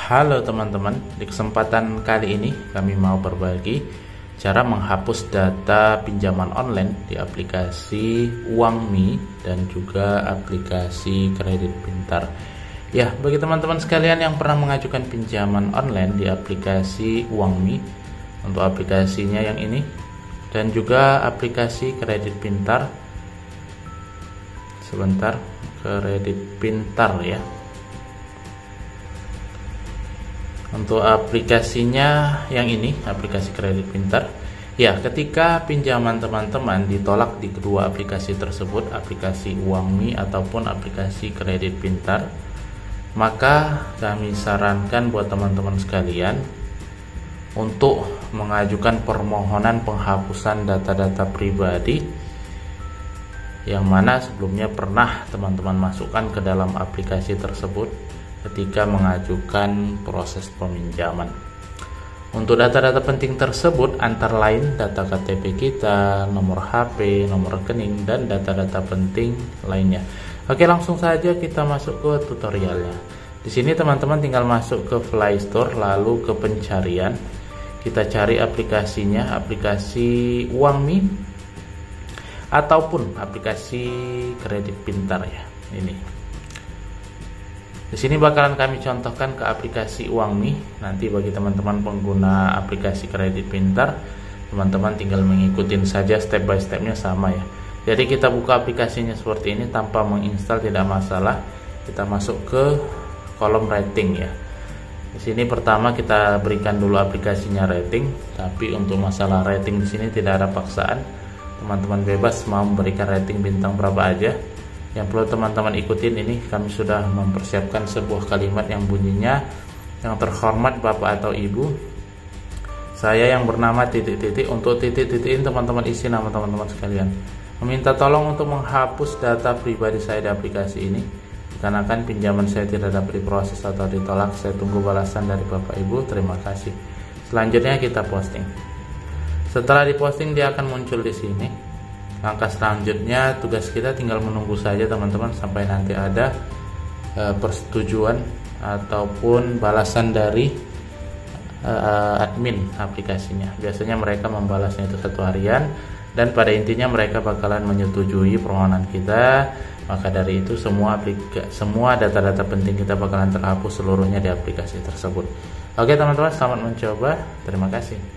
Halo teman-teman, di kesempatan kali ini kami mau berbagi cara menghapus data pinjaman online di aplikasi Uangme dan juga aplikasi kredit pintar. Ya, bagi teman-teman sekalian yang pernah mengajukan pinjaman online di aplikasi Uangme, untuk aplikasinya yang ini dan juga aplikasi kredit pintar. Sebentar, kredit pintar ya. Untuk aplikasinya yang ini, aplikasi kredit pintar. Ya, ketika pinjaman teman-teman ditolak di kedua aplikasi tersebut, aplikasi Uangme ataupun aplikasi kredit pintar, maka kami sarankan buat teman-teman sekalian untuk mengajukan permohonan penghapusan data-data pribadi yang mana sebelumnya pernah teman-teman masukkan ke dalam aplikasi tersebut ketika mengajukan proses peminjaman. Untuk data-data penting tersebut antara lain data KTP kita, nomor HP, nomor rekening, dan data-data penting lainnya. Oke, langsung saja kita masuk ke tutorialnya. Di sini teman-teman tinggal masuk ke Play Store, lalu ke pencarian. Kita cari aplikasinya, aplikasi Uangme ataupun aplikasi kredit pintar ya. Ini. Di sini bakalan kami contohkan ke aplikasi Uangme. Nanti bagi teman-teman pengguna aplikasi kredit pintar, teman-teman tinggal mengikuti saja step by stepnya sama ya. Jadi kita buka aplikasinya seperti ini tanpa menginstal, tidak masalah. Kita masuk ke kolom rating ya. Di sini pertama kita berikan dulu aplikasinya rating, tapi untuk masalah rating di sini tidak ada paksaan. Teman-teman bebas mau memberikan rating bintang berapa aja. Yang perlu teman-teman ikutin ini, kami sudah mempersiapkan sebuah kalimat yang bunyinya, yang terhormat Bapak atau Ibu, saya yang bernama titik-titik. Untuk titik-titik ini teman-teman isi nama teman-teman sekalian. Meminta tolong untuk menghapus data pribadi saya di aplikasi ini, dikarenakan pinjaman saya tidak dapat diproses atau ditolak. Saya tunggu balasan dari Bapak Ibu, terima kasih. Selanjutnya kita posting. Setelah diposting dia akan muncul di sini. Langkah selanjutnya tugas kita tinggal menunggu saja teman-teman sampai nanti ada persetujuan ataupun balasan dari admin aplikasinya. Biasanya mereka membalasnya itu 1 harian, dan pada intinya mereka bakalan menyetujui permohonan kita. Maka dari itu semua data-data penting kita bakalan terhapus seluruhnya di aplikasi tersebut. Oke teman-teman, selamat mencoba. Terima kasih.